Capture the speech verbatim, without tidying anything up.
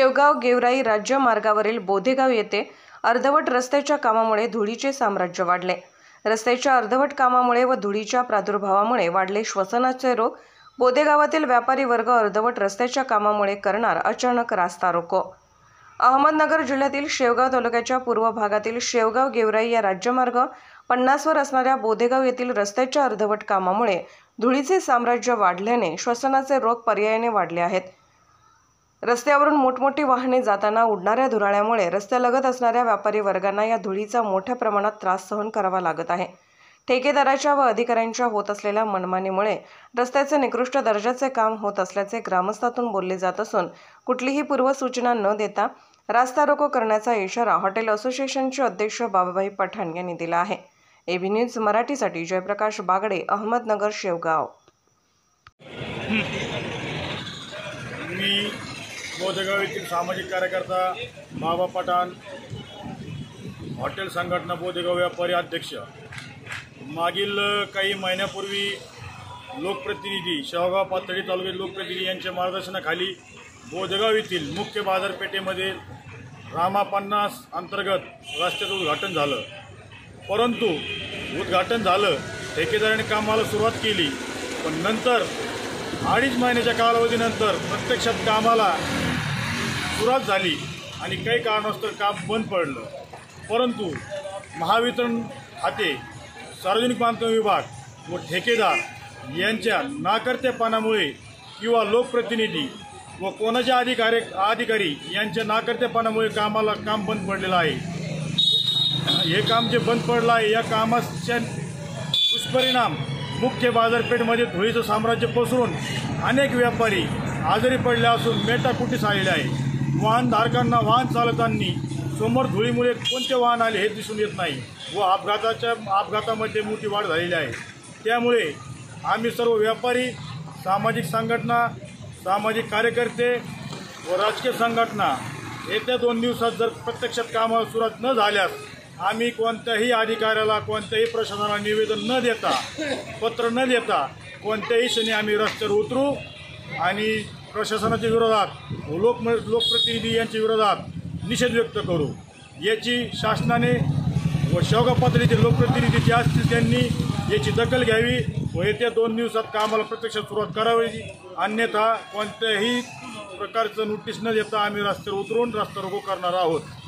शेवगाव गेवराई राज्य मार्गावरील बोधेगाव येथे अर्धवट रस्त्याच्या कामामुळे धुळीचे साम्राज्य वाढले। रस्त्याच्या अर्धवट कामामुळे व धुळीच्या प्रादुर्भावामुळे वाढले श्वसनाचे रोग। बोधेगावातील व्यापारी वर्ग अर्धवट रस्त्याच्या कामामुळे करणार अचानक रास्ता रोको। अहमदनगर जिल्ह्यातील शेवगाव तालुक्याच्या पूर्व भागातील शेवगाव गेवराई या राज्यमार्ग पन्नास वर असणाऱ्या बोधेगाव येथील रस्त्याच्या अर्धवट कामामुळे धुळीचे साम्राज्य वाढल्याने श्वसनाचे रोग पर्यायाने वाढले आहेत। रस्त्यावरून मोठमोठी वाहने जाताना उडणाऱ्या धुराळ्यामुळे रस्त्यालगत असणाऱ्या व्यापारी वर्गांना या धुळीचा मोठ्या प्रमाणात त्रास सहन करावा लागत आहे। ठेकेदाराच्या व अधिकाऱ्यांच्या होत असलेल्या मनमानीमुळे रस्त्याचे निकृष्ट दर्जाचे काम होत असल्याचे ग्रामस्थातून बोलले जात असून कुठलीही पूर्वसूचना न देता रास्ता रोको करण्याचा इशारा हॉटेल असोसिएशनचे अध्यक्ष बाबाभाई पठाण यांनी दिला आहे। एबी न्यूज मराठीसाठी जयप्रकाश बागडे, अहमदनगर, शेवगाव। मी बोधेगाव येथील सामाजिक कार्यकर्ता बाबा पठाण, हॉटेल संघटना बोधेगाव व्यापारी अध्यक्ष। मागील काही महिन्यापूर्वी लोकप्रतिनिधी शेवगाव पाथर्डी तालुक्यातील लोकप्रतिनिधी यांच्या मार्गदर्शनाखाली बोधेगाव येथील मुख्य बाजारपेठेमध्ये रामा पन्नास अंतर्गत रस्त्याचं उद्घाटन झालं। परंतु उद्घाटन झालं, ठेकेदाराने कामाला सुरुवात केली, पण नंतर अडीच महिन्याच्या कालावधीनंतर प्रत्यक्षात कामाला सुरुवात झाली आणि काही कारणास्तव काम बंद पडलं। परंतु महावितरण खाते, सार्वजनिक बांधकाम विभाग व ठेकेदार यांच्या नाकर्तेपणामुळे किंवा लोकप्रतिनिधी व कोणाच्या अधिकारी अधिकारी यांच्या नाकर्तेपणामुळे कामाला काम बंद पडलेलं आहे। हे काम जे बंद पडलं आहे, या कामाच्या दुष्परिणाम मुख्य बाजारपेठेमध्ये धुळीचं साम्राज्य पसरून अनेक व्यापारी आजारी पडले असून मेटाकुटीस आलेले आहे। वाहनधारकांना वाहन चालकांनी समोर धुळीमुळे कोणते वाहन आले हे दिसून येत नाही व अपघाताच्या अपघातामध्ये मोठी वाढ झालेली आहे। त्यामुळे आम्ही सर्व व्यापारी, सामाजिक संघटना, सामाजिक कार्यकर्ते व राजकीय संघटना येत्या दोन दिवसात जर प्रत्यक्षात कामाला सुरुवात न झाल्यास आम्ही कोणत्याही अधिकाऱ्याला, कोणत्याही प्रशासनाला निवेदन न देता, पत्र न देता कोणत्याही क्षणी आम्ही रस्त्यावर उतरू आणि प्रशासनाच्या विरोधात, लोक लोकप्रतिनिधी यांच्या विरोधात निषेध व्यक्त करू। याची शासनाने व शेवगाव पाथर्डीचे लोकप्रतिनिधी जे असतील त्यांनी याची दखल घ्यावी व येत्या दोन दिवसात कामाला प्रत्यक्षात सुरुवात करावी, अन्यथा कोणत्याही प्रकारचं नोटीस न देता आम्ही रस्त्यावर उतरून रस्ता रोको करणार आहोत।